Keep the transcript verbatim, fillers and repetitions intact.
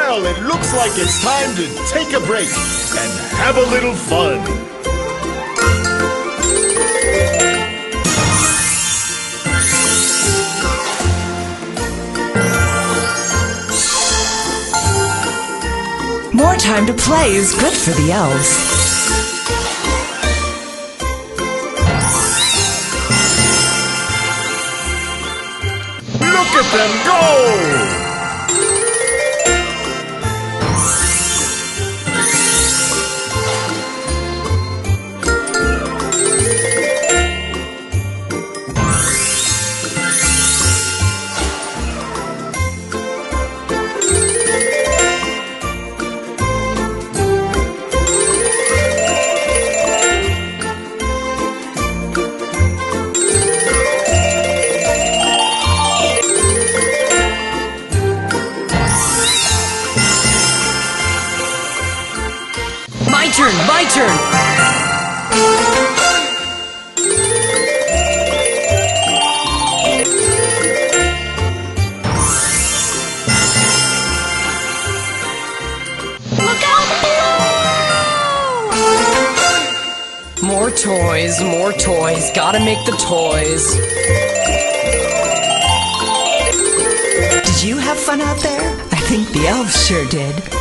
Well, it looks like it's time to take a break and have a little fun. More time to play is good for the elves. Look at them go! My turn, my turn! Look out below! More toys, more toys. Gotta make the toys. Did you have fun out there? I think the elves sure did.